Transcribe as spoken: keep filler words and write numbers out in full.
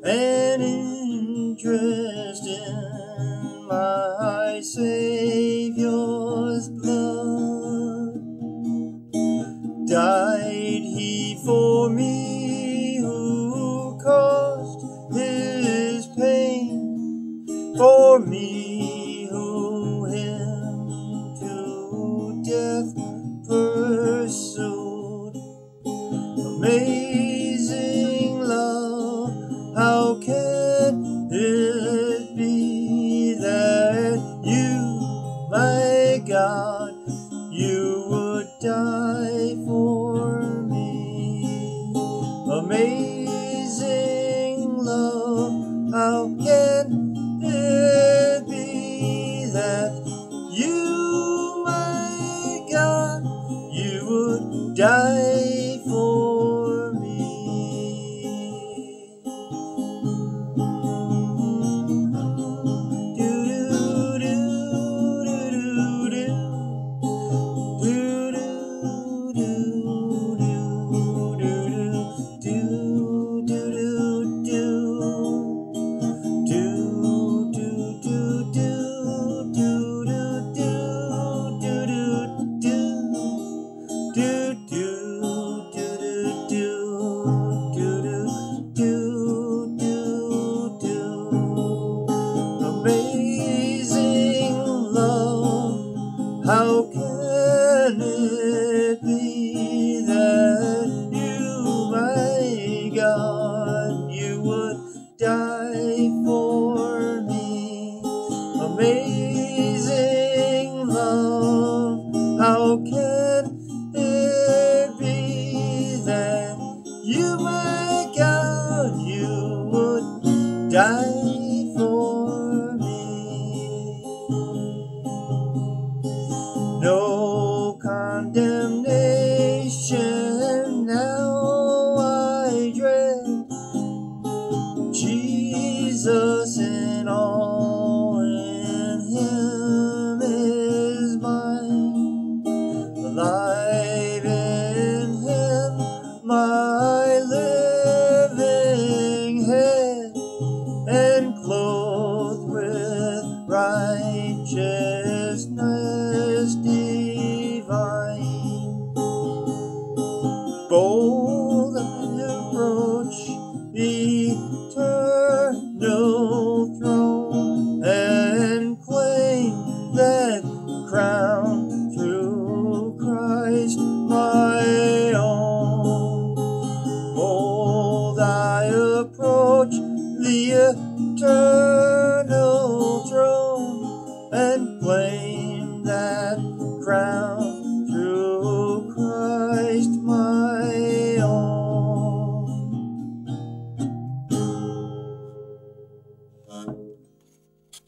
an interest in my Savior's blood. Died he for me who caused his pain, for me who him to death pursued. Amazing love, how can it be that you, my God, you would die for me? Amazing love, how can it be that you, my God, you would die for me? Amazing love, how can it be that you, my God, you would die for me? Amazing love, how can it be that you, my God, you would die for me? No condemnation now I dread, Jesus and all in him is mine. Alive in him, my living head, and clothed with righteousness divine. Bold I approach the eternal throne and claim that crown through Christ my own. Bold I approach the eternal